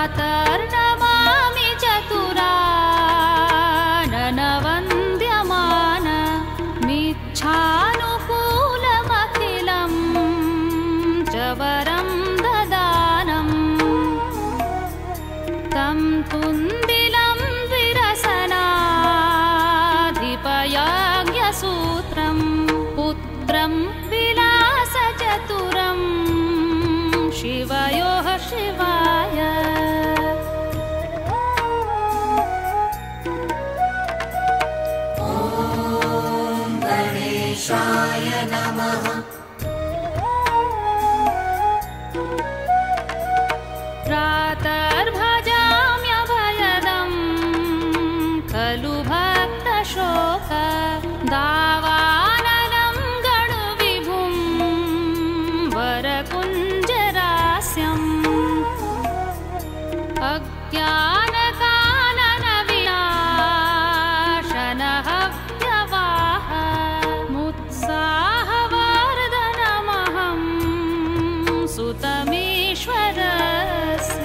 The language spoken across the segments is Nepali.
प्रातर्नमामि चतुराननवन्द्यमान मिच्छानुकूलमखिलं च वरं ददानम् तं तुन्दिलं विरसनाधिपयज्ञसूत्रं पुत्रं विलासचतुरं शिवयोः शिवाय ॐ गणेशाय नमः। प्रातर्भजाम्यभयदं खलु भक्तशोक दावानलं गणविभुं वरकुञ्जरास्यम् अज्ञानकाननविनाशनहव्यवाह मुत्साहवर्धनमहं सुतमीश्वरस्य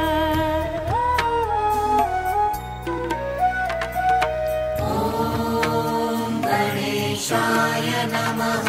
ॐ गणेशाय नमः।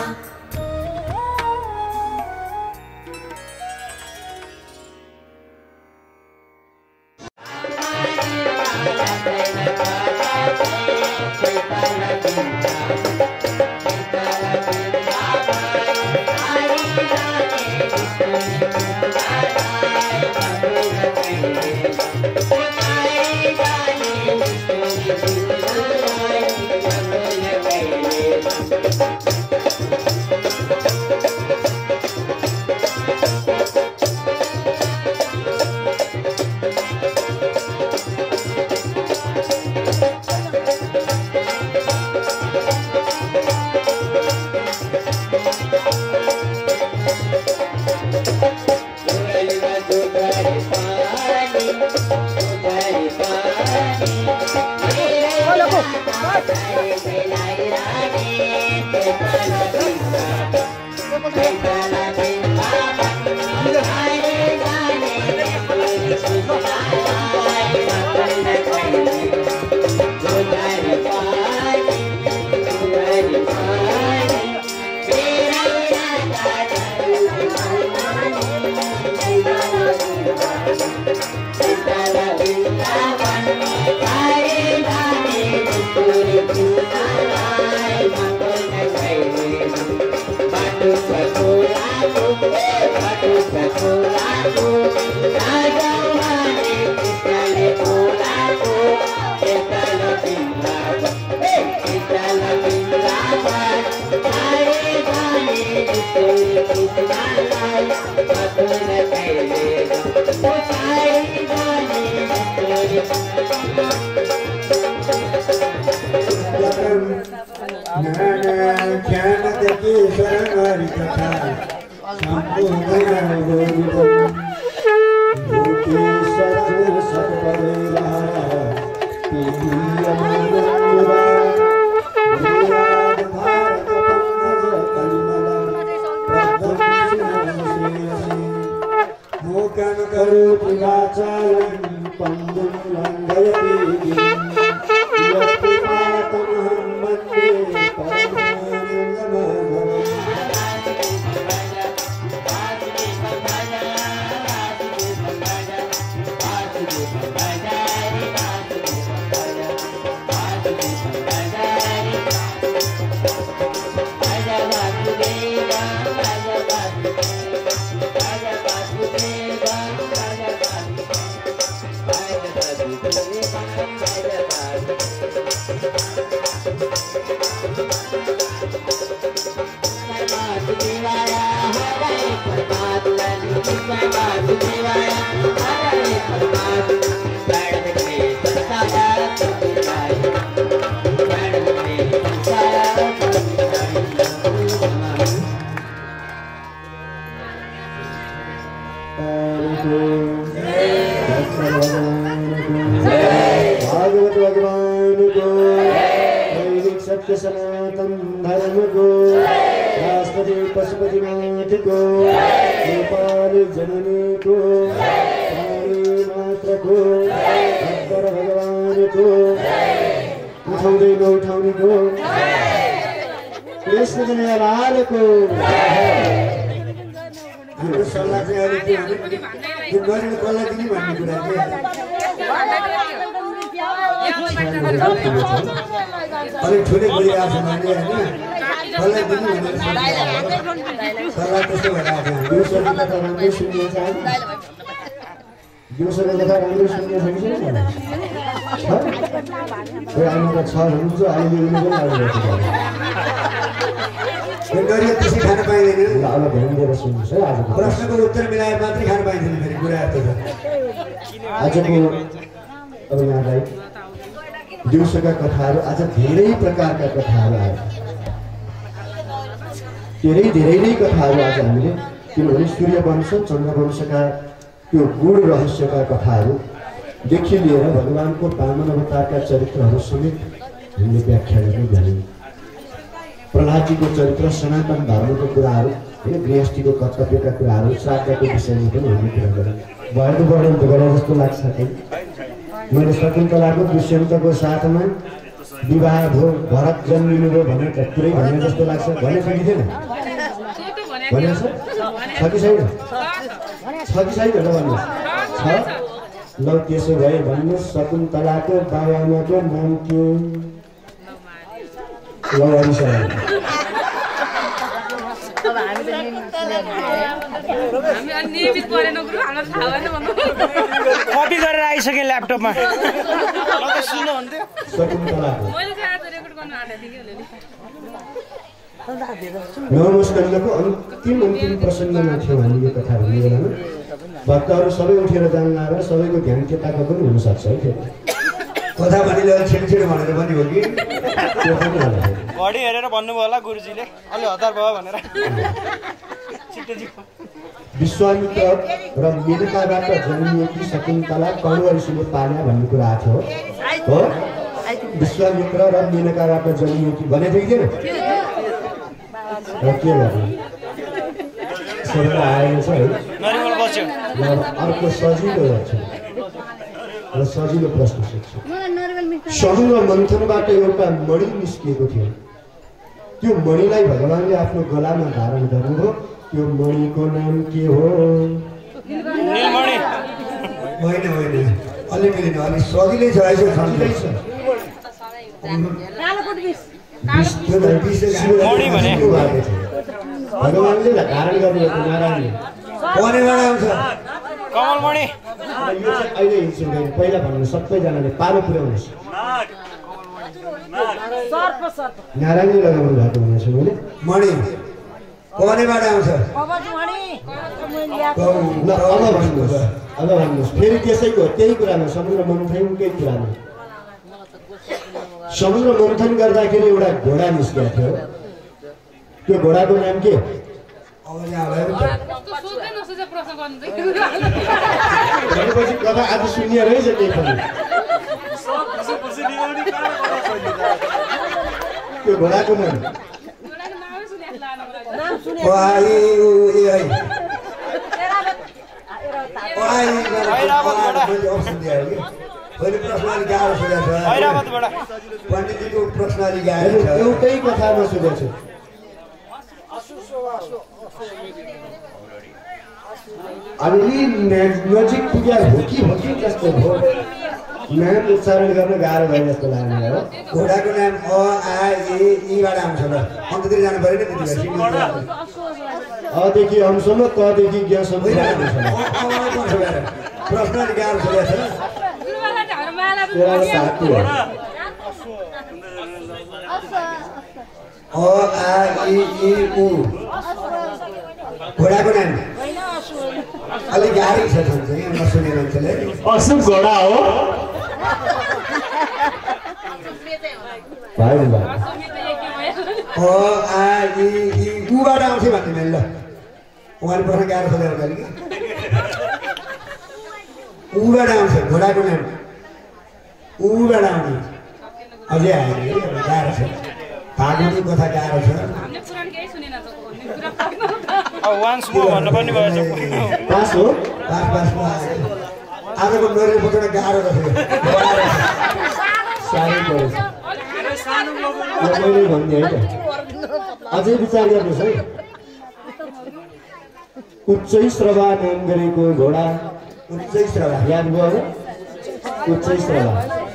भागवत भगवान को वैदिक सत्य सनातन धर्म को राष्ट्रपति पशुपतिनाथ को गोपाल जननी को मात्रको अकबर भगवानको उठाउँदै नउठाउनेको कृष्ण कन्हैयालालको हाम्रो सल्लाह चाहिँ अहिले के भने यो गरिब कसलाई दिने भन्ने कुरा चाहिँ अलिक ठुलै गरिरहेको छ मैले होइन कसलाई दिने भनेर सल्लाह त्यस्तो भइरहेको छ दिउँसोको कथा राम्रै सुन्ने छ दिउँसोको कथा राम्रै सुन्ने छ कि छैन आमा त छ भन्नुहुन्छ अहिले उनीहरू पनि यो गरियो त्यसै खान पाइँदैन अब ध्यान दिएर सुन्नुहोस् है आजको प्रश्नको उत्तर मिलाएर मात्रै खान पाइँदैन फेरि कुरा यस्तो छ आजको अब यहाँलाई दिउँसोका कथाहरू आज धेरै प्रकारका कथाहरू आए धेरै नै कथाहरू आज हामीले किनभने सूर्यवंश चन्द्रवंशका त्यो गूढ रहस्यका कथाहरूदेखि लिएर भगवानको वामन अवतारका चरित्रहरू समेत हामीले व्याख्या गर्दै जाने प्रहलादजीको चरित्र सनातन धर्मको कुराहरू होइन गृहस्थीको कर्तव्यका कुराहरू श्राद्धको विषयमा पनि हामीले कुरा गऱ्यौँ भएको वर्णन त गरे जस्तो लाग्छ है मैले शकुन्तलाको दुष्यन्तको साथमा विवाह भयो भरत जन्मिनुभयो भने त पुरै भने जस्तो लाग्छ भने कि थिएन भने छ कि छैन भनेर भन्नुहोस् छ ल त्यसो भए भन्नुहोस् शकुन्तलाको बाबाआमाको नाम के कपी गरेर आइसके ल्यापटपमा नवस्कन्दको अन्तिम प्रसङ्गमा थियो हामी यो कथा भन्ने बेलामा भक्तहरू सबै उठेर जान आएर सबैको ध्यान त्यताको पनि हुनसक्छ है त्यो कथा भनिले छिटो भनेर पनि हो कि घडी हेरेर भन्नुभयो होला गुरुजीले अलि हतार भयो भनेर विश्वामित्र र मेनकाबाट जन्मिएकी शकुन्तला कण्व ऋषिले पाल्या भन्ने कुरा आएको थियो हो विश्वामित्र र मेनकाबाट जन्मिएकी भनेको थिएन र के गर्नु आएन छ है अर्को सजिलो गर्छ र सजिलो प्रश्न सोध्छु समुद्र मन्थनबाट एउटा मणि निस्किएको थियो त्यो मणिलाई भगवानले आफ्नो गलामा धारण गर्नुभयो त्यो मणिको नाम के हो होइन अलिकति अलि सजिलै छ भगवानले धारण गर्नुभएको नारायणले आउँछ कमलमणि यो चाहिँ अहिले हिँड्छौँ पहिला भन्नु सबैजनाले पालो पुर्याउनुहोस् नारायणले लगाउनु भएको हुनेछ मैले मणि कनेबाट आउँछ अब भन्नुहोस् फेरि त्यसैको त्यही कुरामा समुद्र मन्थनकै कुरामा समुद्र मन्थन गर्दाखेरि एउटा घोडा निस्केको थियो त्यो घोडाको नाम के भनेपछि कथा आज सुनिए रहेछ त्यही पनि त्यो घोडाको नाम पण्डितजीको प्रश्नले गाएर एउटै कथामा सोधेको छु अब यी नजिक पुग्या हो कि जस्तो भयो नाम उच्चारण गर्न गाह्रो भयो जस्तो लाग्ने हो घोडाको नाम अ आ ईबाट आउँछ ल अन्ततिर जानु पऱ्यो नि त्यतिखेर अदेखि अमसम्म तदेखि ज्ञसम्म प्रश्नले गाह्रो सोधेको छ अ आ इ उ घोडाको नाम अलिक गाह्रो छ नसुने मान्छेले अशुभ घोडा हो उबाट आउँछ भन्ने मैले ल उहाँले प्रश्न गाह्रो सोधेर कि उबाट आउँछ घोडाको नाम उबाट आउने अझै आएन गाह्रो छ भागवती कथा गाह्रो छ पास हो पासमा आजको नरिवल पकाउन गाह्रो रहेछ साह्रै परेछ मैले भन्ने होइन अझै विचार गर्नुहोस् है उच्चै श्रवा नाम गरेको घोडा उच्चै श्रवा याद भयो उच्चै श्रवा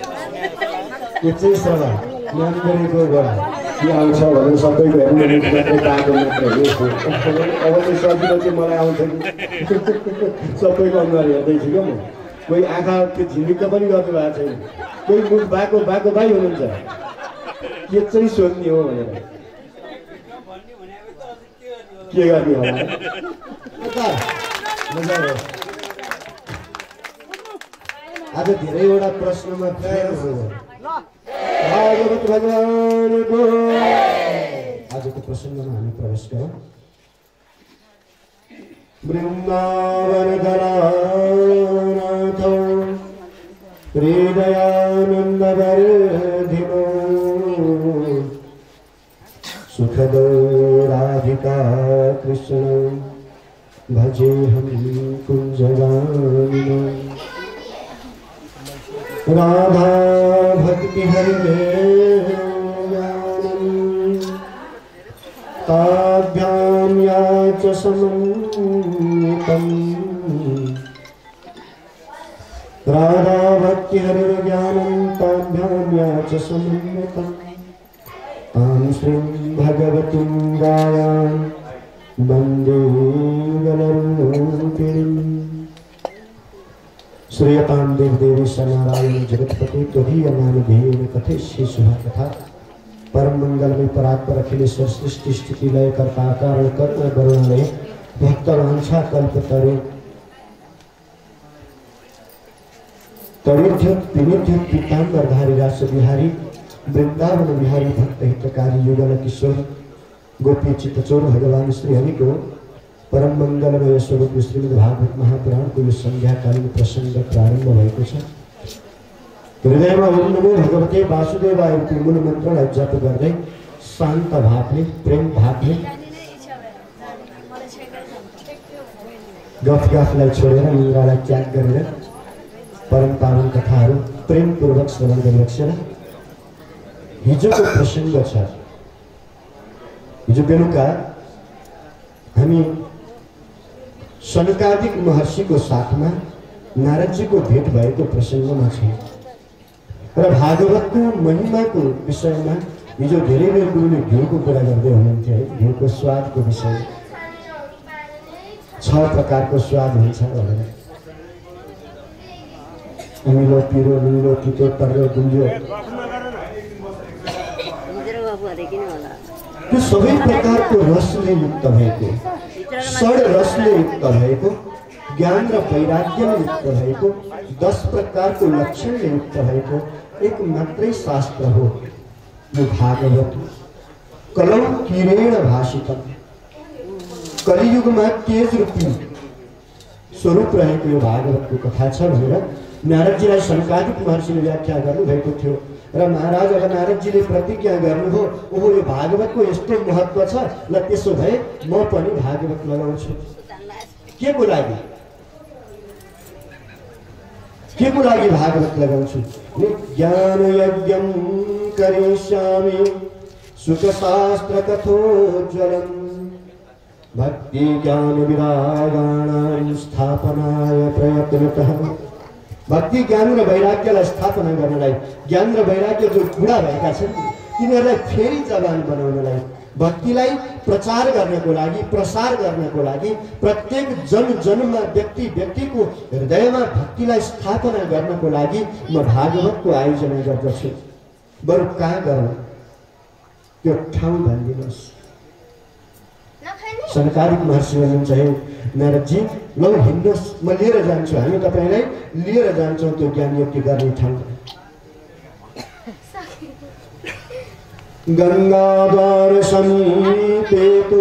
नाम गरेको घोडा के आउँछ भने सबैको हेर्नु बाटो मात्र अब चाहिँ सजिलो चाहिँ मलाई आउँछ कि सबैको अनुहार हेर्दैछु क्या म कोही आँखा त्यो झिमिक्क पनि गर्नुभएको छैन कोही मुख बाको भाइ हुनुहुन्छ के चाहिँ सोध्ने हो भनेर के गर्ने होला आज धेरैवटा प्रश्नमा भागवत भगवानको आजको प्रसङ्गमा हामी प्रवेश गरौँ वृन्दावन गरानाथ हृदयानन्द वर्धिनो सुखदो राधिका कृष्ण भजेऽहं कुञ्जगामिनो राधा भक्ति ताभ्यां या च समन्वितम् राधा भक्ति हरिर्ज्ञानं ताभ्यां या च समन्वितम् तां श्रीं भगवतीं गायां वन्दे गणरूपिणीम् श्रेयतां देवदेवी सनारायण जगतपति त्वदीय नामधेयेन कथयिष्ये शुभा कथा परम मंगलमय परात्पर अखिलेश्वर सृष्टि स्थिति लय कर्ता कारण कर्म वरुणलय भक्त वांछा कल्पतरु तरुध्य विनिध्य पीतांबरधारी रास बिहारी वृंदावन बिहारी भक्त हितकारी युगल किशोर गोपी चित्तचोर भगवान श्री हरि को परम मंगलमय स्वरूप श्रीमद् भागवत महापुराण को यो संध्याकालीन प्रसंग प्रारंभ भएको छ हृदयमा ओम नमो भगवते वासुदेवाय मूल मन्त्रलाई जप गर्दै शान्त भावले प्रेम भावले गफलाई छोडेर निन्द्रालाई त्याग गरेर परम पावन कथाहरू प्रेमपूर्वक श्रवण गरिरहेछन् हिजोको प्रसंग छ हिजो बेलुका हामी सनकादिक महर्षिको साथमा नारदजीको भेट भएको प्रसंगमा छौं र भागवतको महिमाको विषयमा हिजो धेरै बेर गुरुले घिउको कुरा गर्दै हुनुहुन्थ्यो है घिउको स्वादको विषय 6 प्रकारको स्वाद हुन्छ भनेर अमिलो पिरो नुलो तितो तर्रो गुलियो त्यो सबै प्रकारको रसले युक्त भएको षड रसले युक्त भएको ज्ञान र वैराग्यले युक्त भएको 10 प्रकारको लक्षणले युक्त भएको एक मात्रै शास्त्र हो यो भागवत कलौ किरेण भाषितम कलियुगमा तेज रूपी स्वरूप रहेको यो भागवतको कथा छ भनेर नारदजीलाई सनकादिक महर्षिले व्याख्या गर्नुभएको थियो र महाराज अब नारदजीले प्रतिज्ञा गर्नुभयो ओहो यो भागवतको यस्तो महत्त्व छ ल त्यसो भए म पनि भागवत लगाउँछु के को लागि भागवत लगाउँछु ज्ञान यज्ञं करिष्यामि सुख शास्त्र कथोज्वलम् भक्ति ज्ञान विरागाणां स्थापनाय प्रयत्नतः भक्ति ज्ञान र वैराग्यलाई स्थापना गर्नलाई ज्ञान र वैराग्य जो बुढा भएका छन् तिनीहरूलाई फेरि जवान बनाउनलाई भक्तिलाई प्रचार गर्नको लागि प्रसार गर्नको लागि प्रत्येक जनमा व्यक्तिको हृदयमा भक्तिलाई स्थापना गर्नको लागि म भागवतको आयोजना गर्दछु बरु कहाँ गरौँ त्यो ठाउँ भनिदिनुहोस् सनकादिक महर्षि हुनुहुन्छ है नारदजी लौ हिँड्नुहोस् म लिएर जान्छु हामी तपाईलाई लिएर जान्छौँ त्यो ज्ञान यज्ञ गर्ने ठाउँ गंगाद्वार समीपेतु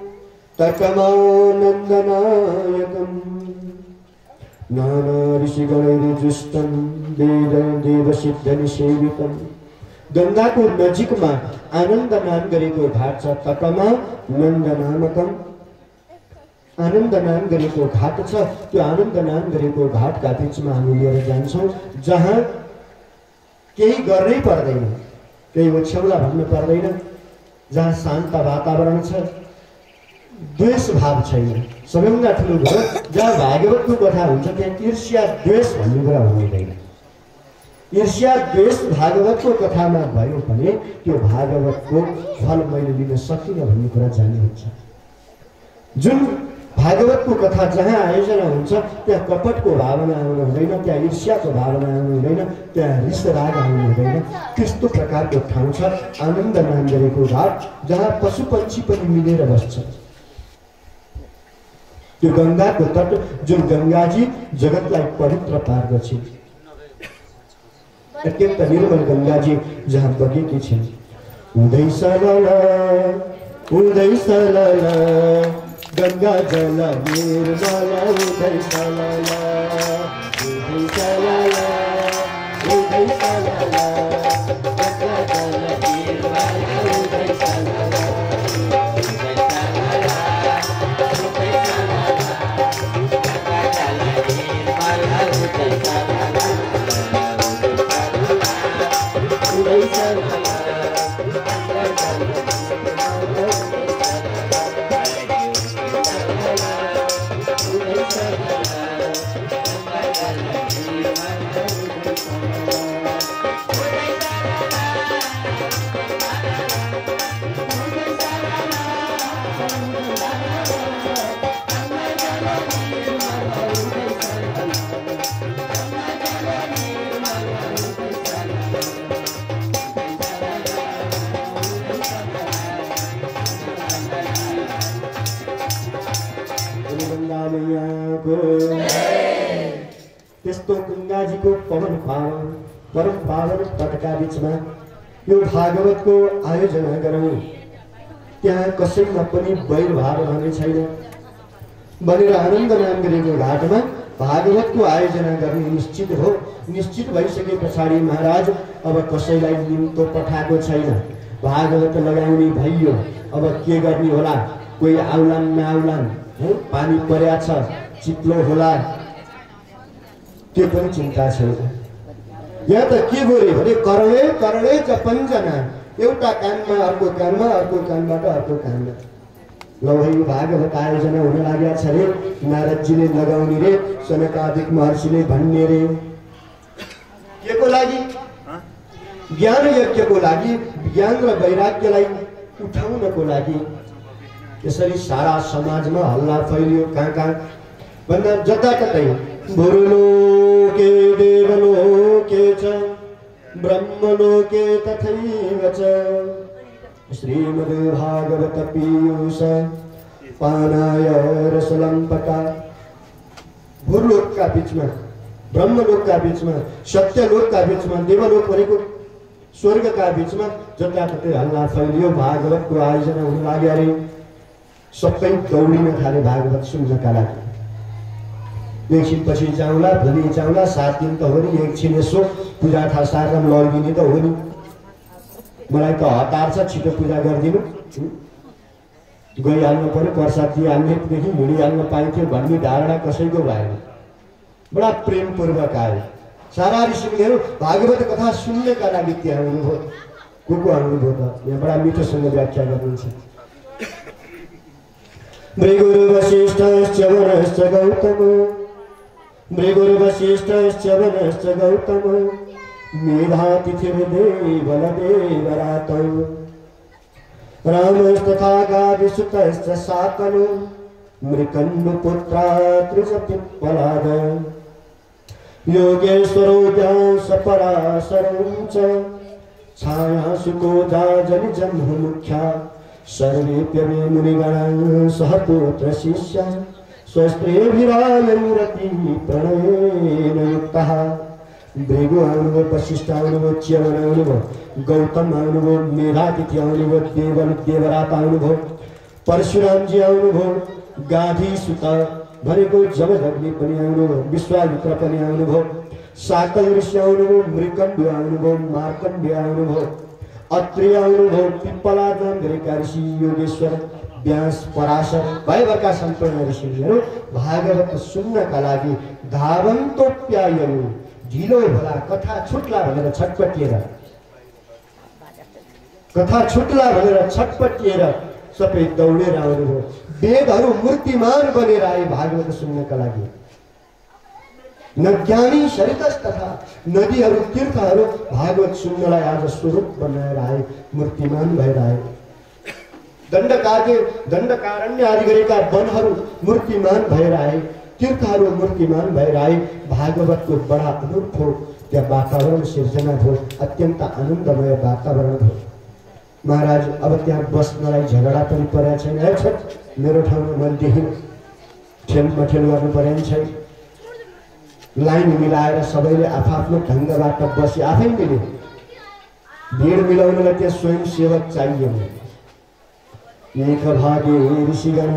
तर्कमानन्दनायकम् नाना ऋषिगणैर्जुष्टं देवसिद्धनिसेवितम् गंगाको नजिकमा आनन्द नाम गरेको घाट छ तकमा नन्द नामकम आनन्द नाम गरेको घाट छ। त्यो आनन्द नाम गरेको घाटका बिचमा हामी लिएर जान्छौँ, जहाँ केही गर्नै पर्दैन, केही ओछ्याउला भन्नु पर्दैन, जहाँ शान्त वातावरण छ, द्वेष भाव छैन। सबैभन्दा ठुलो कुरो, जहाँ भागवतको कथा हुन्छ त्यहाँ ईर्ष्या द्वेष भन्ने कुरा हुँदैन। ईर्ष्या द्वेष भागवतको कथामा भयो भने त्यो भागवतको फल मैले लिन सकिनँ भन्ने कुरा जान्ने हुन्छ। जुन भागवतको कथा जहाँ आयोजना हुन्छ त्यहाँ कपटको भावना आउनु हुँदैन, त्यहाँ ईर्ष्याको भावना आउनु हुँदैन, त्यहाँ रिस राग आउनु हुँदैन। त्यस्तो प्रकारको ठाउँ छ आनन्द नाम गरेको घाट, जहाँ पशु पक्षी पनि मिलेर बस्छ। त्यो गङ्गाको तट, जुन गङ्गाजी जगतलाई पवित्र पार्दछ, अत्यन्त निर्मल गङ्गाजी जहाँ बगेकी छिन्। उदय सलला उदय सलला गङ्गा जल निर्मल उदय सलला उदय सलला उदय सलला गङ्गा जल निर्मल उदय सलला त्यस्तो गङ्गाजीको पवन पावन परम पावन तटका बिचमा यो भागवतको आयोजना गरौँ। त्यहाँ कसैमा पनि वैरभाव रहने छैन भनेर आनन्द नाम गरेको घाटमा भागवतको आयोजना गर्ने निश्चित हो। निश्चित भइसके पछाडि महाराज अब कसैलाई निम्तो पठाएको छैन, भागवत लगाउने भइयो। अब के गर्ने होला, कोही आउलान् नआउलान्, पानी पर्या छ, चिप्लो होला, त्यो पनि चिन्ता छैन। यहाँ त के गरे भने करणे करणे जपञ्जना, एउटा कानमा अर्को कानमा, अर्को कानबाट अर्को कानमा। ल भाइ भागवत आयोजना हुन लागेको छ रे, नारदजीले लगाउने रे, सनकादिक महर्षिले भन्ने रे। के को लागि? ज्ञान यज्ञको लागि, ज्ञान र वैराग्यलाई उठाउनको लागि। यसरी सारा समाजमा हल्ला फैलियो, कहाँ भन्दा जताततै भुरुलोके देवलोके च ब्रह्मलोके तथैव च श्रीमद्भागवत पीयूष पानाय रसलम्पका। भूलोकका बिचमा, ब्रह्मलोकका बिचमा, सत्यलोकका बिचमा, देवलोक भनेको स्वर्गका बिचमा जताततै हल्ला फैलियो। भागवतको आयोजना हुन लाग्यो अरे, सबै दौडिन थाले भागवत सुन्नका लागि। एकछिनपछि जाउँला, भोलि जाउँला, 7 दिन त हो नि, एकछिन यसो पूजा थाहा सार्न लगिदिने त हो नि। मलाई त हतार छ, छिटो पूजा गरिदिनु, गइहाल्नु पर्यो, प्रसाद दिइहाल्नेदेखि हिँडिहाल्न पाइन्थ्यो भन्ने धारणा कसैको भएन। बडा प्रेमपूर्वक आयो। सारा ऋषिमुनिहरू भागवत कथा सुन्नका लागि त्यहाँ आउनुभयो। को आउनुभयो त यहाँ बडा मिठोसँग व्याख्या गर्नुहुन्छ। मृगुर्वशिष्ठश्च वनश्च गौतमो मृगुर्वशिष्ठश्च वनश्च गौतमो मेधातिथिर्देवलदेवरातौ रामस्तथा गाविसुतश्च साकलो मृकण्डुपुत्रा त्रिजपिप्पलाद योगेश्वरो व्यासपराशरं च छायासुकोजा जनिजन्मुख्या सर्वेप्यवे मुनिगणाः सहपुत्र शिष्या स्वस्त्रेभिरायमुरति प्रणयेन युक्तः। भृगु आउनुभयो, वशिष्ठ आउनुभयो, च्यवन आउनुभयो, गौतम आउनुभयो, मेधातिथि आउनुभयो, देवरात आउनुभयो, परशुरामजी आउनुभयो, गाधी सुत भनेको जमदग्नि पनि आउनुभयो, विश्वामित्र पनि आउनुभयो, साकल ऋषि आउनुभयो, मृकण्डु आउनुभयो, मार्कण्डेय आउनुभयो, अत्रि आउनुभयो, पिप्पलाद गरेका ऋषि योगेश्वर व्यास पराशर भएका सम्पूर्ण ऋषिहरू भागवत सुन्नका लागि धावन्तोप्यायनु ढिलो होला कथा छुट्ला भनेर छटपटिएर सबै दौडेर आउनुभयो। वेदहरू मूर्तिमान बनेर आए भागवत सुन्नका लागि। नज्ञानी सरितस तथा नदीहरू तीर्थहरू भागवत सुन्नलाई आज स्वरूप बनाएर आए, मूर्तिमान भएर आए। दण्डकारण्य आदि गरेका वनहरू मूर्तिमान भएर आए, तीर्थहरू मूर्तिमान भएर आए। भागवतको बडा अनूठो त्यहाँ वातावरण सिर्जना भयो, अत्यन्त आनन्दमय वातावरण भयो। महाराज अब त्यहाँ बस्नलाई झगडा पनि परेको छैन। है मेरो ठाउँमा मनदेखि ठेलमठेल गर्नु परेन छैन। लाइन मिलाएर सबैले आफ्नो ढङ्गबाट बसी आफै मिले। भिड मिलाउनलाई त्यहाँ स्वयंसेवक चाहियो। एक भागे ऋषिगण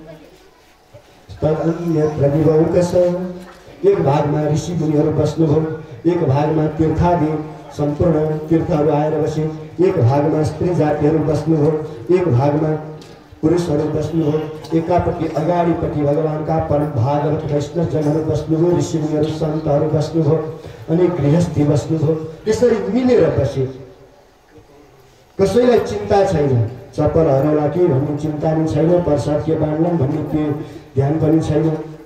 तदन्यत्र विभौकश। एक भागमा ऋषि मुनिहरू बस्नुभयो, एक भागमा तीर्थादि सम्पूर्ण तीर्थहरू आएर बसे, एक भागमा स्त्री जातिहरू बस्नुभयो, एक भागमा पुरुषहरू बस्नुभयो, एकापट्टि अगाडिपट्टि भगवानका परम भागवत वैष्णवजनहरू बस्नुभयो, ऋषि मुनिहरू सन्तहरू बस्नुभयो, अनि गृहस्थी बस्नुभयो। यसरी मिलेर बसे। कसैलाई चिन्ता छैन, चप्पल हराउला कि भन्ने चिन्ता पनि छैन, प्रसाद के बाँड्ला भन्ने के ध्यान पनि छैन,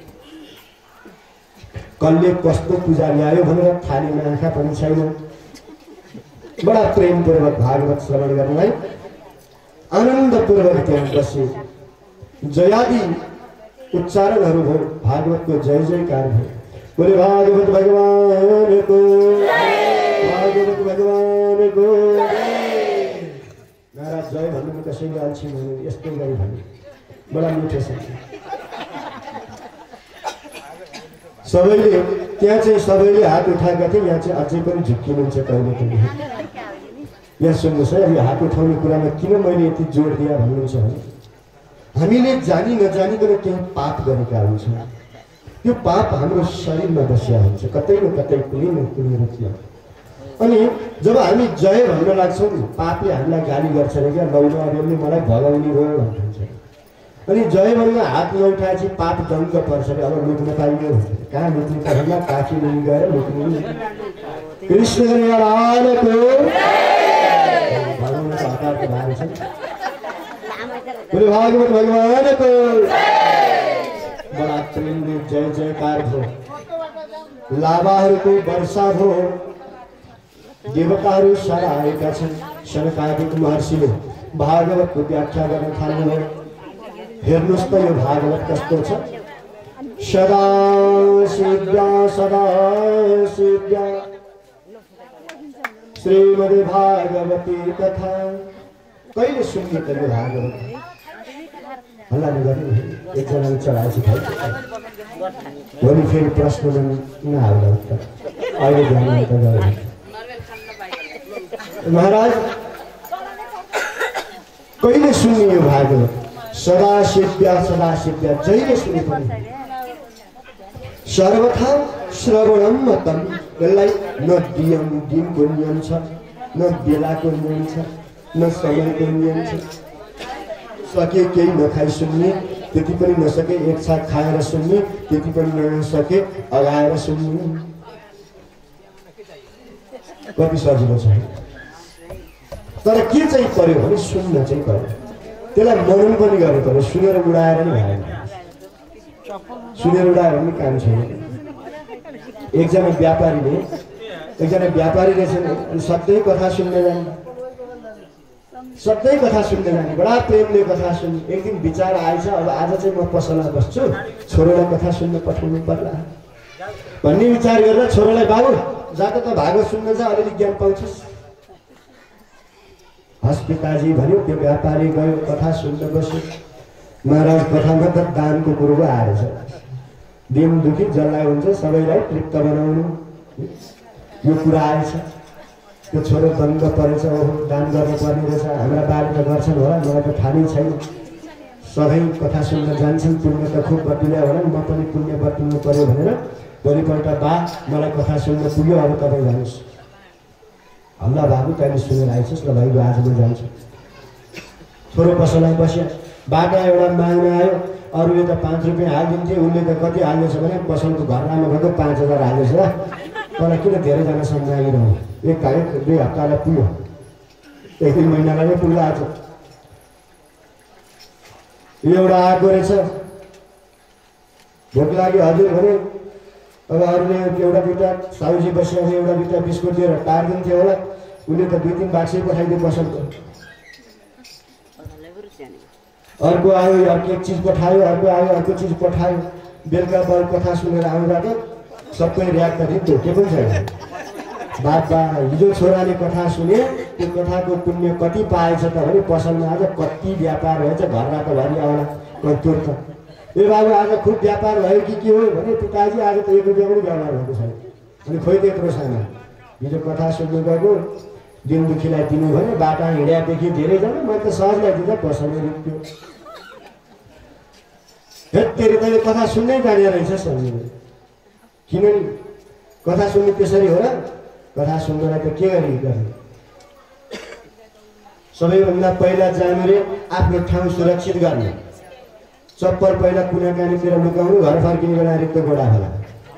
कसले कस्तो पूजा ल्यायो भनेर थालीमा आँखा पनि छैन। बडा प्रेमपूर्वक भागवत श्रवण गर्नलाई आनन्दपूर्वक त्यहाँ बसे। जयादि उच्चारणहरू भयो, भागवतको जय जयकार भयो। बोले भागवत भगवानको, भागवत भगवानको। महाराज जय भन्नु कसैले अल्छी भन्नु, यस्तै गरी भन्नु, बडा मिठो छ। सबैले त्यहाँ चाहिँ सबैले हात उठाएका थिए। यहाँ चाहिँ अझै पनि झुक्किनुहुन्छ कहिले पनि। यहाँ सुन्नुहोस् है, यो हात उठाउने कुरामा किन मैले यति जोड दिए भन्नुहुन्छ भने हामीले जानी नजानिकन केही पाप गरेका हुन्छौँ। त्यो पाप हाम्रो शरीरमा बसिया हुन्छ, कतै न कतै कुनै न कुनै रूपमा। अनि जब हामी जय भन्न लाग्छौँ, पापले हामीलाई गाली गर्छ अरे क्या, लौलो अरूले मलाई भगाउने भयो भन्छ। अनि जय भन्न हात नउठाएपछि पाप दङ्ग पर्छ अरे, अब लुक्न पाइयो भन्छ। कहाँ लुक्नु पर्ला, काफी मुनि गएर लुक्नु। कृष्ण भगवानको हतारको भाग छ। बोले भागवत भगवानको। बडा प्रेमले जय जयकार भयो। लाभाहरूको वर्षा भयो। देवताहरू सारा आएका छन्। शनकादिक महर्षिले भागवतको व्याख्या गर्न थाल्नुभयो। हेर्नुहोस् त यो भागवत कस्तो छ। सदा सिद्ध्या सदा सिद्ध्या श्रीमद् भागवती कथा। कहिले सुन्ने त यो भागवत? हल्ला नगर्नु, एकजनाले चढाएपछि भोलि फेरि प्रश्न नआउला उत्तर। अहिले ध्यान त गरे महाराज, कहिले सुन्ने यो भागवत? सदा सिद्ध्या जहिले सुने पनि। सर्वथा श्रवणम मतम। यसलाई न दिनको नियम छ, न बेलाको नियम छ, न समयको नियम छ। सके केही नखाइ सुन्ने, त्यति पनि नसके एक साथ खाएर सुन्ने, त्यति पनि नसके अगाएर सुन्ने। कति सजिलो छ। तर के चाहिँ पर्यो भने सुन्न चाहिँ पर्यो। त्यसलाई मनन पनि गर्नु पर्यो। सुनेर उडाएर नि भएन, सुनेर उडाएर पनि काम छैन। एकजना व्यापारी रहेछन्, सधैँ कथा सुन्दै जाने, बडा प्रेमले कथा सुन्ने। एक दिन विचार आएछ, अब आज चाहिँ म पसलमा बस्छु, छोरोलाई कथा सुन्न पठाउनु पर्ला भन्ने विचार गरेर छोरोलाई, बाबु जात त भागवत सुन्न जा, अलिअलि ज्ञान पाउँछस्। हस् पिताजी भन्यो। त्यो व्यापारी गयो, कथा सुन्न बस्यो। महाराज कथामा त दानको कुरो आएछ। दिन दुखी जसलाई हुन्छ सबैलाई तृप्त बनाउनु यो कुरा आएछ। त्यो छोरो दङ्ग परेछ, दान गर्नुपर्ने रहेछ। हाम्रा बाले त गर्छन् होला, मलाई त थाहा नै छैन। सधैँ कथा सुन्न जान्छन्, पुण्य त खुब बटुल्या होला, म पनि पुण्य बटुल्नु पर्यो भनेर भोलिपल्ट बा मलाई कथा सुन्न पुग्यो, अब तपाईँ जानुहोस्। हल्ला बाबु तैँले सुनेर आइछस् ल भाइ, आज म जान्छु। छोरो पसलमा बस्यो। बाटा एउटा माग्न आयो, अरूले त 5 रुपियाँ हालिदिन्थे, उसले त कति हाल्दैछ भने पसलको घरमा गएको 5000 हाल्दैछ। तर किन धेरैजना सम्झाइरहनु, एक घाट 2 हप्तालाई पुग्यो, 1-3 महिनालाई नै पुग्ला। आज यो एउटा आएको रहेछ, भोक लाग्यो हजुर भने अब अरूले एउटा दुईवटा साउजी बसेर एउटा दुईवटा बिस्कुट दिएर टारिदिन्थ्यो होला, उसले त 2-3 बाक्सै पठाइदियो पसलको। अर्को आयो, अर्को एक चिज पठायो, अर्को आयो, अर्को चिज पठायो। बेलुका बल कथा सुनेर आउँदा त सबै ऱ्याक त ढोके पनि छैन। बाबा हिजो छोराले कथा सुने, त्यो कथाको पुण्य कति पाएछ त भने पसलमा आज कति व्यापार भएछ, घर रातभरि आउला कतुर त। ए बाबु आज खुब व्यापार भयो कि के हो भने पिताजी आज त 1 रुपियाँ पनि व्यापार भएको छैन। अनि खोइ त्यत्रो छैन। हिजो कथा सुन्नु गएको, दिन दुखीलाई दिनु भने बाटा हिँड्यादेखि धेरैजना मैले त सहजलाई दिँदा पसलमा रुप्यो। हेत्तेरी तैँले कथा सुन्नै जाने रहेछ सम्झिनु। किनभने कथा सुन्नु त्यसरी हो र? कथा सुन्नलाई त के गर्ने? सबैभन्दा पहिला जानु रे आफ्नो ठाउँ सुरक्षित गर्ने। चप्पल पहिला कुना कानीतिर लुकाउनु, घर फर्किने बेला रिक्त गोडा होला।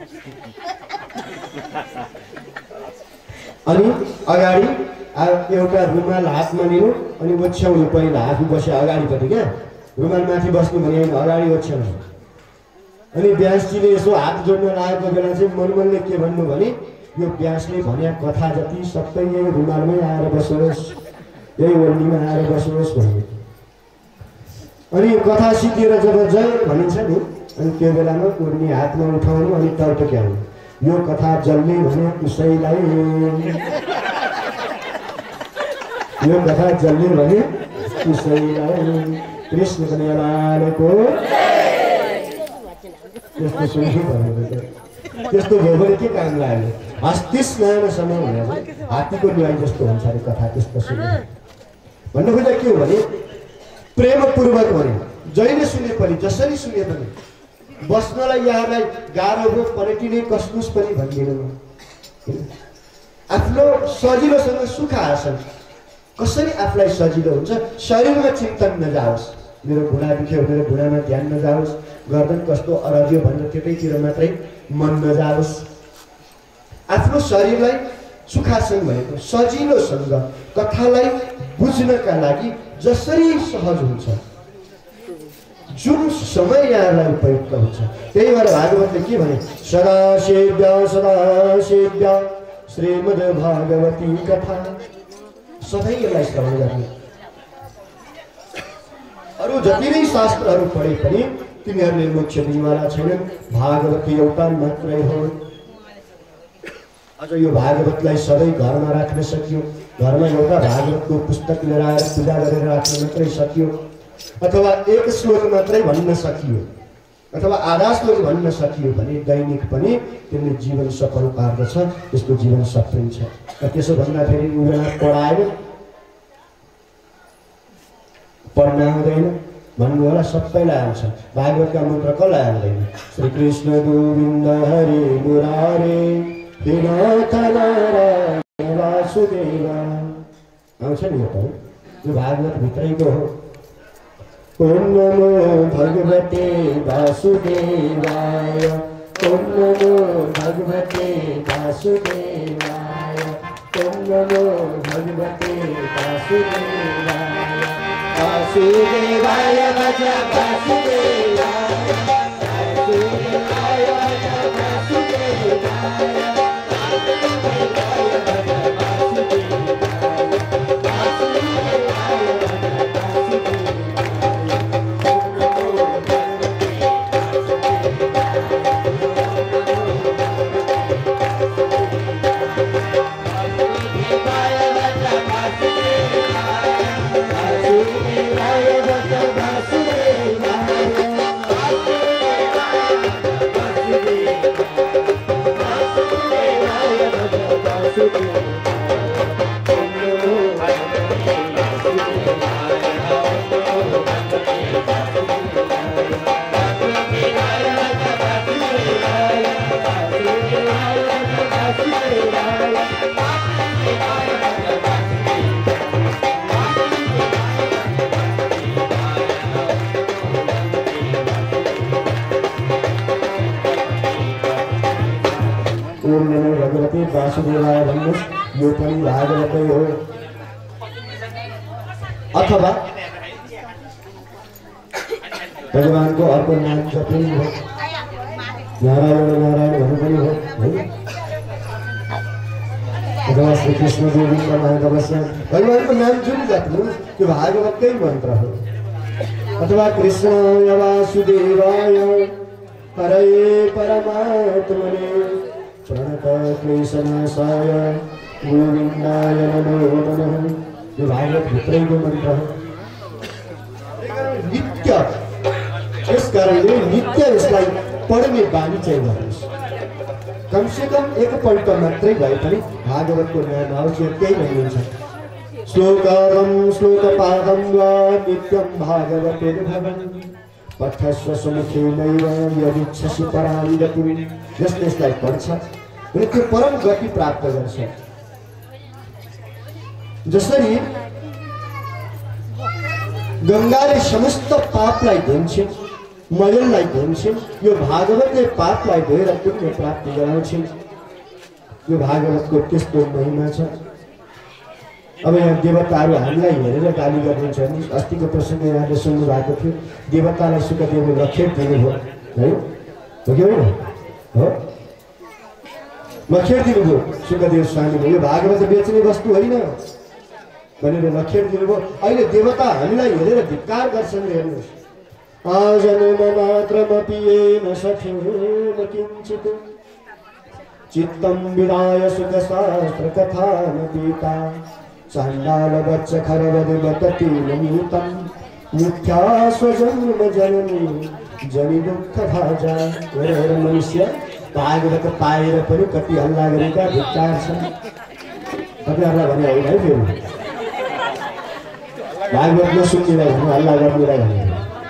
अनि अगाडि एउटा रुमाल हातमा लिनु, अनि ओछ्याउनु पहिला आफू बसे अगाडिपट्टि क्या, रुमाल माथि बस्नु भने अगाडि ओछ्याउनु। अनि ब्यासजीले यसो हात जोड्न लागेको बेला चाहिँ मनमनले के भन्नु भने यो ब्यासले भने कथा जति सबै यही रुमालमै आएर बसोस्, यही ओल्लीमा आएर बसोस् भन्नु। अनि कथा सिकेर जब जय भनिन्छ नि, अनि त्यो बेलामा ओर्नी हातमा उठाउनु, अनि टर्टक्याउनु। यो कथा जल्ने भने उसैलाई, यो कथा जल्ने भने उसैलाई कृष्ण कन्यालालको। त्यस्तो सुन्छु भन्नु, त्यस्तो भयो भने के काम लाग्यो? हस्ती स्नानसम्म भनेर हात्तीको नुहाई जस्तो हुन्छ अरे कथा त्यस्तो सुन्नु। भन्नु खोज्दा के हो भने प्रेमपूर्वक भने जहिले सुने पनि जसरी सुने पनि बस्नलाई यहाँलाई गाह्रो हो, पलटिने कसकुस पनि भन्दिनँ। आफ्नो सजिलोसँग सुख आसन कसरी आफूलाई सजिलो हुन्छ, शरीरमा चिन्तन नजाओस्, मेरो बुढा दुख्यो मेरो बुढामा ध्यान नजाओस्, गर्दन कस्तो अरज्यो भनेर त्यतैतिर मात्रै मन नजाओस्। आफ्नो शरीरलाई सुखासन भएको सजिलोसँग कथालाई बुझ्नका लागि जसरी सहज हुन्छ, जुन समय यहाँलाई उपयुक्त हुन्छ, त्यही भएर भागवतले के भने सदा सेव्य श्रीमद् भागवती कथा। सधैँ यसलाई श्रवण गर्ने। अरू जति नै शास्त्रहरू पढे पनि तिनीहरूले मोक्ष दिनेवाला छैनन्, भागवत एउटा मात्रै हो। अझ यो भागवतलाई सधैँ घरमा राख्न सकियो, घरमा एउटा भागवतको पुस्तक लिएर आएर पूजा गरेर राख्न मात्रै सकियो, अथवा 1 श्लोक मात्रै भन्न सकियो, अथवा आधा श्लोक भन्न सकियो भने दैनिक पनि त्यसले जीवन सफल पार्दछ, त्यसको जीवन सफलिन्छ। त्यसो भन्दाखेरि उनीहरूलाई पढाएर पढ्न आउँदैन भन्नु होला, सबैलाई आउँछ। भागवतका मन्त्र कसलाई आउँदैन? श्री कृष्ण गोविन्द हरे मुरारे हे नाथ नारायण वासुदेव आउँछ नि। यो भागवत भित्रैको हो। ओम नमो भगवते वासुदेवाय, ओम नमो भगवते वासुदेवाय, ओम नमो भगवते वासुदेवाय, वासुदेवाय भज वासुदेवाय, वासुदेवाय भज वासुदेवाय, वासुदेवाय भज वासुदेवाय भन्नुहोस्, यो पनि भागवतै हो। अथवा भगवानको अर्को नाम जपिनु हो, नारायण नारायण भन्नु पनि हो है। अथवा श्री कृष्ण गोविन्द माधवस्य भगवानको नाम जुन जप्नु त्यो भागवतकै मन्त्र हो। अथवा कृष्णाय वासुदेवाय हरये परमात्मने प्रणतक्लेशनाशाय गोविन्दाय नमो नमः, यो भागवत भित्रैको मन्त्र हो। नित्य यस कारणले नित्य यसलाई पढ्ने बानी चाहिँ गर्नुहोस्। कमसेकम एकपल्ट मात्रै भए पनि भागवतको नाम आउँछ, त्यही भनिन्छ श्लोकं श्लोकपादं वा नित्यं भागवते भवन् पठस्व सुमुखेनैव यदिच्छसि परां गतिं। जसले यसलाई पढ्छ भने त्यो परम गति प्राप्त गर्छ। जसरी गङ्गाले समस्त पापलाई धुन्छ, मजललाई धुन्छ, यो भागवतले पापलाई धोएर पुण्य प्राप्ति गराउँछ। यो भागवतको त्यस्तो महिमा छ। अब यहाँ देवताहरू हामीलाई हेरेर गाली गरिदिन्छ भने अस्तिको प्रसङ्ग यहाँले सुन्नु भएको थियो, देवतालाई सुकदेवले लखेट दिनुभयो है, हो कि होइन? हो, लखेट दिनुभयो सुकदेव स्वामीले, यो भागवत बेच्ने वस्तु होइन भनेर लखेट दिनुभयो। अहिले देवता हामीलाई हेरेर धिक्कार गर्छन्। हेर्नुहोस्, आजन्म मात्रमपि येन सख्युः किञ्चित् चित्तं विदाय सुखशास्त्रकथानपीता चाण्डाल वत्स खरवद्वतति नमीतं मिथ्या स्वजन्म जननी जनि दुःख भाजा। हेर मनुष्य भागवत पाएर पनि कति हल्ला गरेका धिक्कार छन्। तपाईँहरूलाई भने होइन है, फेरि भागवत नसुन्नेलाई भने हल्ला गर्नेलाई भने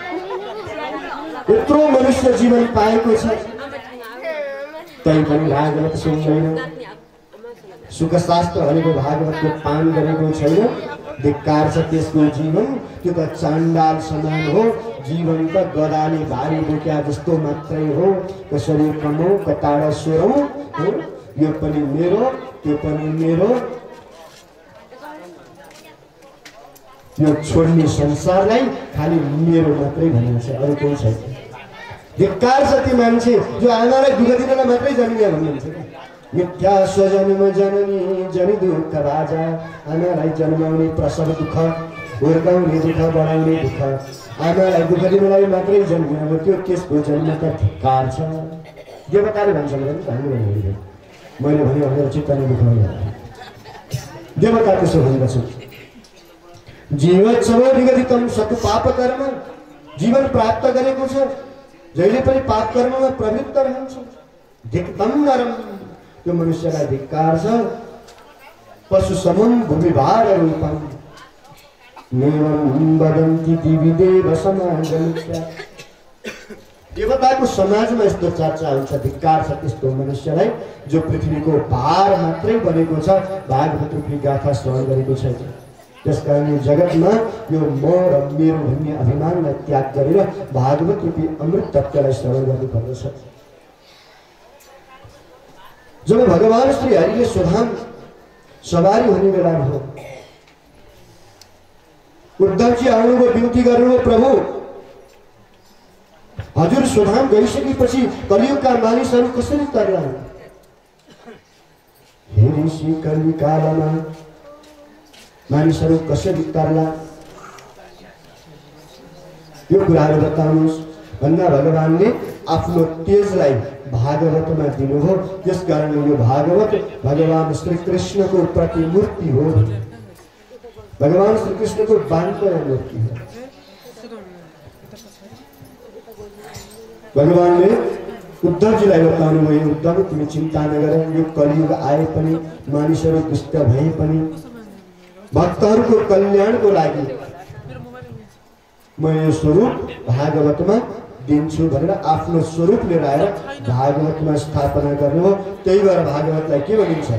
यत्रो मनुष्य जीवन पाएको छ, तै पनि भागवत सुन्दैन। सुखशास्त्र भनेको भागवतको पान गरेको छैन, धिक्कार छ त्यसको जीवन। त्यो त चाण्डाल समान हो, जीवन त गदाले भारी बोक्या जस्तो मात्रै हो। कसरी कमौ कताडा सोरौँ, यो पनि मेरो त्यो पनि मेरो। यो छोड्ने संसारलाई खालि मेरो मात्रै भनिन्छ, अरू केही छैन। धिक्कार छ ती मान्छे जो आमालाई दुःख दिनलाई मात्रै जन्मिया भन्नुहुन्छ। मिथ्या स्वजन्म जननी जनि दुःख भाजा। आमालाई जन्माउने प्रसव दुःख, हुर्काउने दुःख, बढाउने दुःख, आमालाई दुःख दिनलाई मात्रै जन्मिया हो, त्यो त्यसको जन्म त धिक्कार छ। देवताले भन्छन् भने हामीले भने मैले भने भनेर चित्त नदुखाउनु। देवता त्यसो भन्दछन्, जीवोत्सव विगदितम सतु पाप कर्म। जीवन प्राप्त गरेको छ, जहिले पनि पाप कर्ममा प्रवृत्त रहन्छ। धिक्तम नरम, त्यो मनुष्यलाई धिक्कार छ। पशु समम भूमिभार रूपम नेवम वदन्ति दिवि देव समाजमित्या। देवताको समाजमा यस्तो चर्चा हुन्छ, धिक्कार छ त्यस्तो मनुष्यलाई जो पृथ्वीको भार मात्रै बनेको छ, भागवत रूपी गाथा श्रवण गरेको छैन। त्यसकारण जगतमा यो म र मेरो भन्ने अभिमानलाई त्याग गरेर भागवत रूपी अमृत तत्त्वलाई श्रवण गर्नुपर्दछ। जब भगवान श्री हरिले स्वधाम सवारी हुने बेला हो, उद्धवजी आउनुभयो, बिन्ती गर्नुभयो, प्रभु हजुर स्वधाम गइसकेपछि कलियुगका मानिसहरू कसरी तर्ला? हे ऋषि, कलिकालमा मानिसहरू कसरी तर्ला? यो कुराहरू बताउनुहोस् भन्दा भगवानले आफ्नो तेजलाई भागवतमा दिनुभयो। त्यसकारण यो भागवत भगवान श्री कृष्णको प्रतिमूर्ति हो, भगवान श्री कृष्णको बाङ्कर मूर्ति हो। भगवानले उद्धवजीलाई बताउनु भयो, उद्धव तिमी चिन्ता नगर, यो कलियुग आए पनि मानिसहरू दुष्ट भए पनि भक्तहरूको कल्याणको लागि म यो स्वरूप भागवतमा दिन्छु भनेर आफ्नो स्वरूप लिएर आएर भागवतमा स्थापना गर्नु हो। त्यही भएर भागवतलाई के भनिन्छ?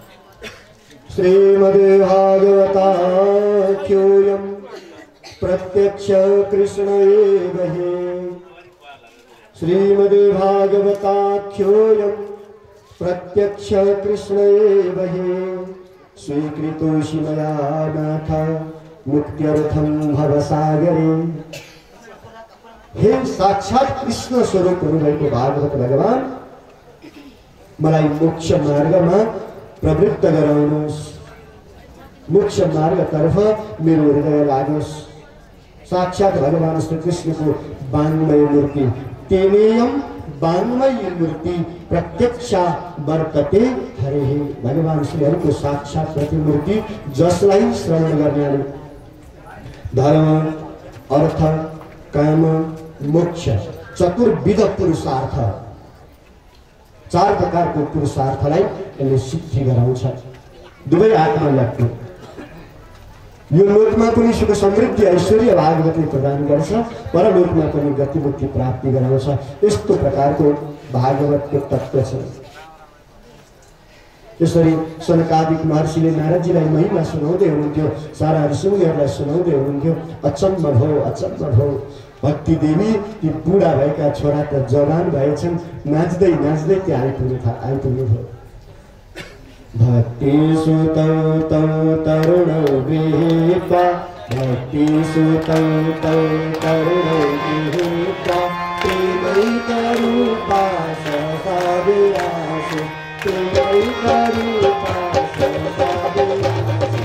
श्रीमद्भागवताख्योऽयं प्रत्यक्ष कृष्ण एव हि। श्रीमद्भागवताख्योऽयं प्रत्यक्ष कृष्ण एव हि स्वीकृतोऽसि मया नाथ मुक्त्यर्थं भवसागरे। हे साक्षात कृष्ण स्वरूप हुनुभएको भागवत भगवान, मलाई मोक्ष मार्गमा प्रवृत्त गराउनुहोस्, मोक्ष मार्गतर्फ मेरो हृदय लागोस्। साक्षात भगवान श्री कृष्णको वाङ्मय मूर्ति तेनेयम वाङ्मय मूर्ति प्रत्यक्षा वर्तते हरे। भगवान श्रीहरिको साक्षात प्रतिमूर्ति जसलाई श्रवण गर्नाले धर्म अर्थ काम मोक्ष चतुर्विध पुरुषार्थ, 4 प्रकारको पुरुषार्थलाई यसले सिद्धि गराउँछ। दुवै हातमा लाग्छ। यो लोकमा पनि सुख समृद्धि ऐश्वर्य भागवतले प्रदान गर्छ, परलोकमा पनि गति मुक्ति प्राप्ति गराउँछ। यस्तो प्रकारको भागवतको तत्त्व छ। त्यसरी सनकादिक महर्षिले नारदजीलाई महिमा सुनाउँदै हुनुहुन्थ्यो, सारा ऋषिमुनिहरूलाई सुनाउँदै हुनुहुन्थ्यो। अचम्म भयो भक्ति देवी ती बुढा भएका छोरा त जवान भएछन्, नाच्दै नाच्दै त्यहाँ आइपुग्नु भयो। भक्ति सुतौ तौ तरुणौ गृहीत्वा, भक्ति सुतौ तौ तरुणौ गृहीत्वा, प्रेमैकरूपा सहसा विरासु, प्रेमैकरूपा सहसा विरासु।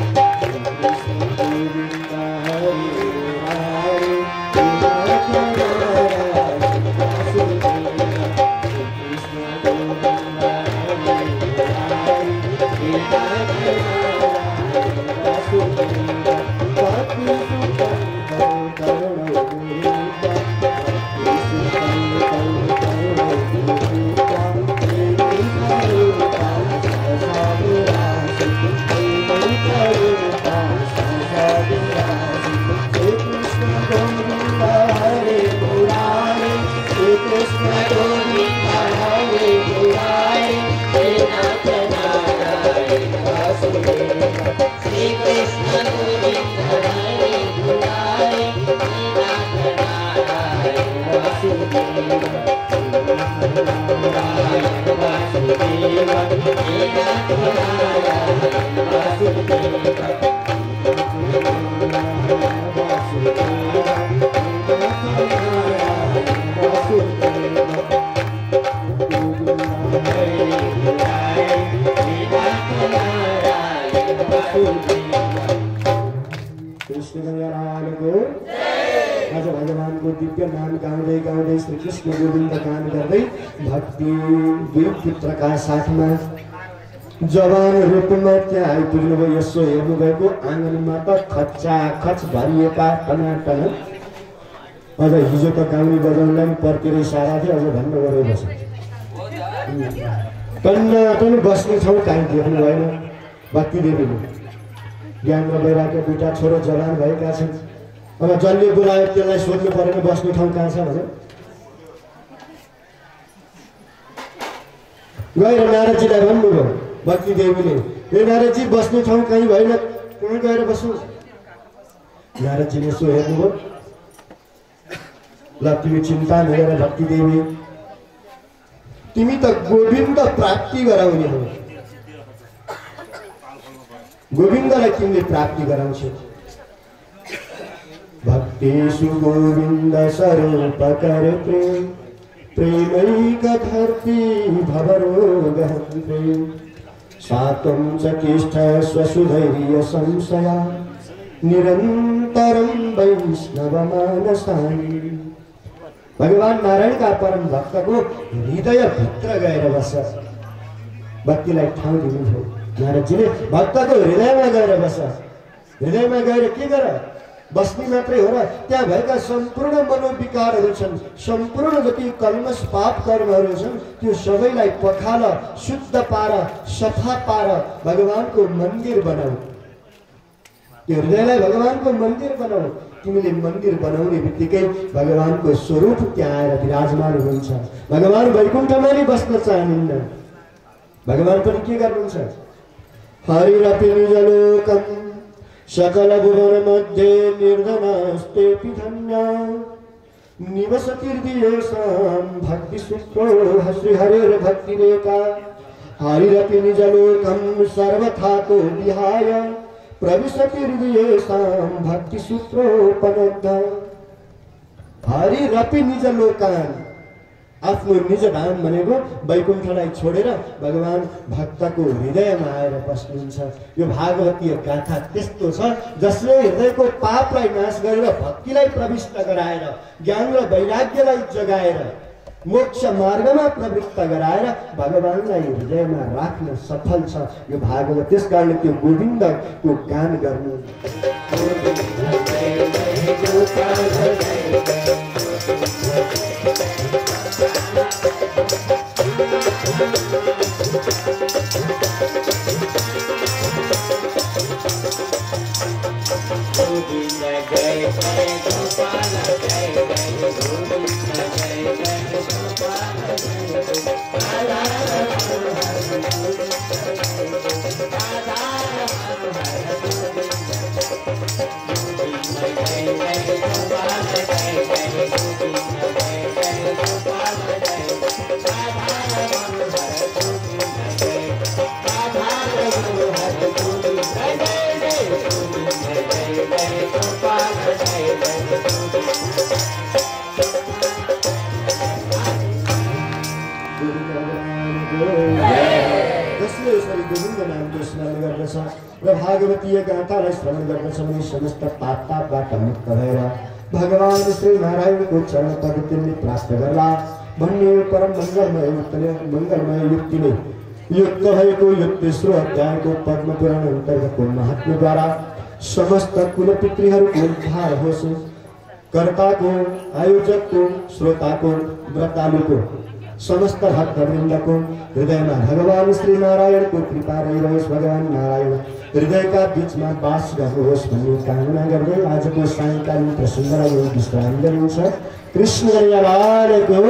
आज भगवानको दिव्य नाम गाउँदै गाउँदै श्री कृष्ण गोविन्द गान गर्दै भक्ति दुई पुत्रका साथमा जवान रूपमा त्यहाँ आइपुग्नु भयो। यसो हेर्नुभएको आँगनमा त खच भरिएका टनाटन। अझ हिजो त गाउने बजाउनलाई पर्केरै सारा थियो, अझ भन्न गरे बस टनाटन बस्ने ठाउँ काहीँ देख्नु भएन। भक्ति देवीले ज्ञान र वैराग्य दुईटा छोरो जवान भएका छन्। अब जसले बोलायो त्यसलाई सोध्नु परेन बस्ने ठाउँ कहाँ छ भने गएर नारदजीलाई भन्नुभयो। भक्ति देवीले ए नारदजी बस्ने ठाउँ कहीँ भएन, कहाँ गएर बस्नु? नारदजीले यसो हेर्नुभयो। ल तिमी चिन्ता नगर भक्ति देवी, तिमी त गोविन्द प्राप्ति गराउने हो, गोविन्दलाई तिमीले प्राप्ति गराउँछौ। भक्तिषु गोविन्द स्वरूप कर प्रेम, प्रेमैक धर्ती भवरोगहन्ते, सात्वं च तिष्ठ स्वसुधैर्य संशया, निरन्तरं वैष्णवमानसानि। भगवान नारायणका परम भक्तको हृदय भित्र गएर बस। भक्तिलाई ठाउँ दिनुभयो नारदजीले। भक्तको हृदयमा गएर बस। हृदयमा गएर के गर? बस्ने मात्रै हो र? त्यहाँ भएका सम्पूर्ण मनोविकारहरू छन्, सम्पूर्ण जति कल्मश पाप कर्महरू छन्, त्यो सबैलाई पखाल, शुद्ध पार, सफा पार, भगवानको मन्दिर बनाऊ। त्यो हृदयलाई भगवानको मन्दिर बनाऊ। तिमीले मन्दिर बनाउने बित्तिकै भगवानको स्वरूप त्यहाँ आएर विराजमान हुनुहुन्छ। भगवान वैकुण्ठमा नै बस्न चाहनुहुन्न। भगवान पनि के गर्नुहुन्छ? हरिरपि निजलोकम् सकल भुवन मध्ये निर्धनास्ते धन्या, निवसतिर्दियेषां भक्ति सूत्रो श्री हरेर्भक्तिरेका, हरिरपि निजलोकं सर्वथातो विहाय प्रविशति हृदयेषां भक्तिसूत्रोपनद्ध। हरिरपि निजलोकान्, आफ्नो निज धाम भनेको वैकुण्ठलाई छोडेर भगवान भक्तको हृदयमा आएर बस्नुहुन्छ। यो भागवतीय गाथा त्यस्तो छ जसले हृदयको पापलाई नाश गरेर भक्तिलाई प्रविष्ट गराएर ज्ञान र वैराग्यलाई जगाएर मोक्ष मार्गमा प्रवृत्त गराएर भगवानलाई हृदयमा राख्न सफल छ यो भागवत। त्यसकारण त्यो गोविन्दको गान गर्नु। र भागवतीय गाथालाई श्रवण गर्दछ भने समस्त पापबाट मुक्त भएर भगवान श्री नारायणको चरण पवित्रले प्राप्त गर्ला भन्ने परम मङ्गलमय युक्तिले युक्त भएको यो तेस्रो अध्यायको पद्म पुराण अन्तर्गतको महात्म्यद्वारा समस्त कुलपितृहरूको उद्धार होस्। कर्ताको, आयोजकको, श्रोताको, व्रतालुको, समस्त भक्तवृन्दको हृदयमा भगवान श्री नारायणको कृपा रहिरहोस्। भगवान नारायण हृदयका बीचमा वास गर्नुहोस् भन्ने कामना गर्दै आजको सायंकालीन प्रसङ्गलाई विश्राम गरिन्छ। कृष्ण कन्यालालको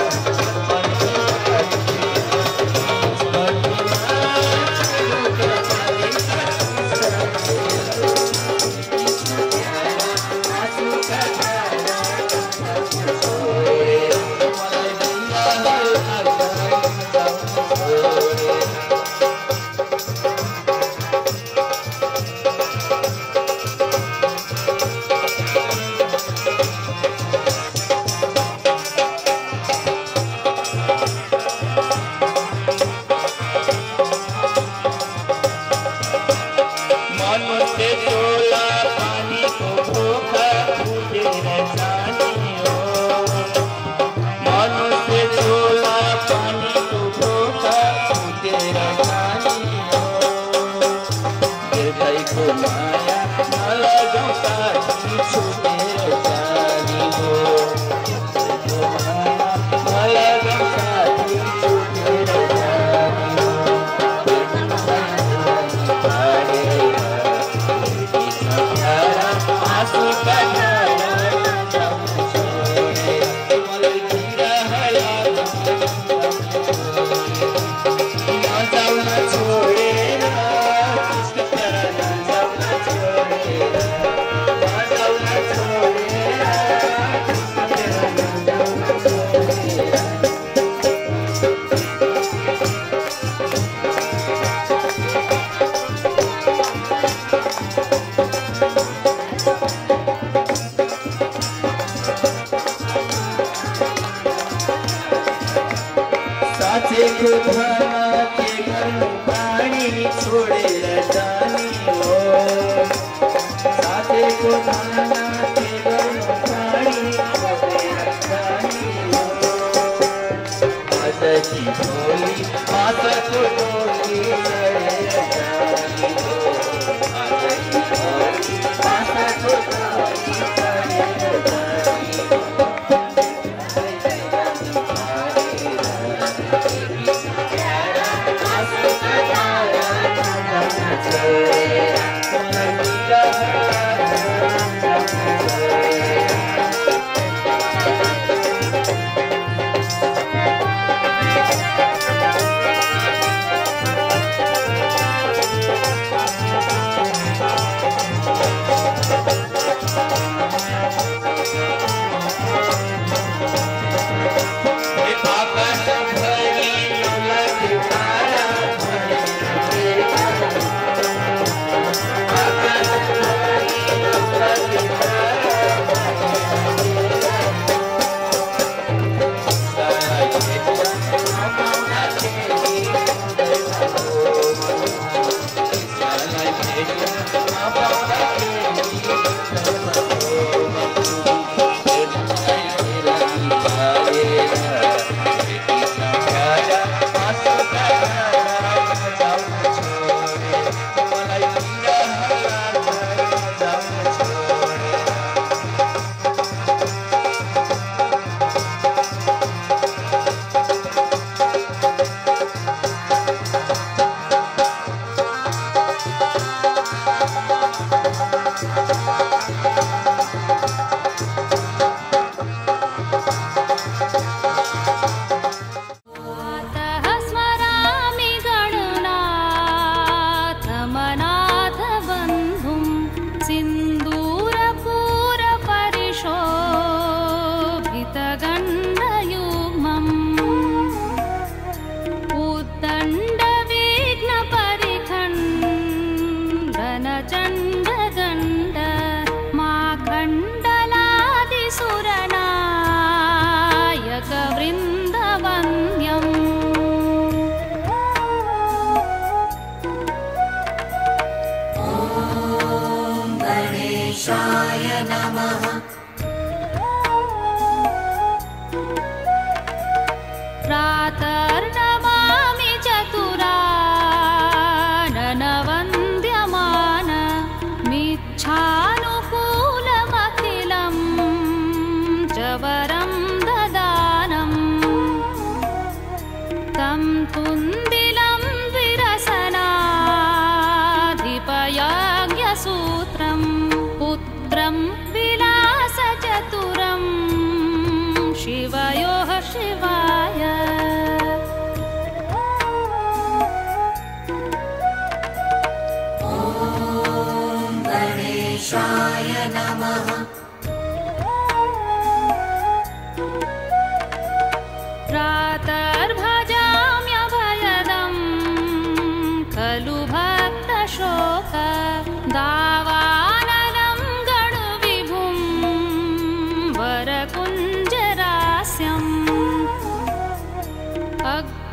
शिवयोः शिवा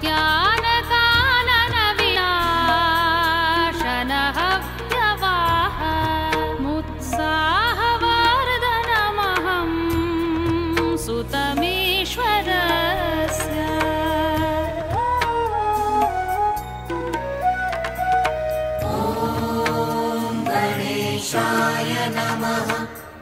ज्ञानकाननविनाशनः व्यवाह मुत्साहवर्धनमहं सुतमीश्वरस्य ॐ गणेशाय नमः।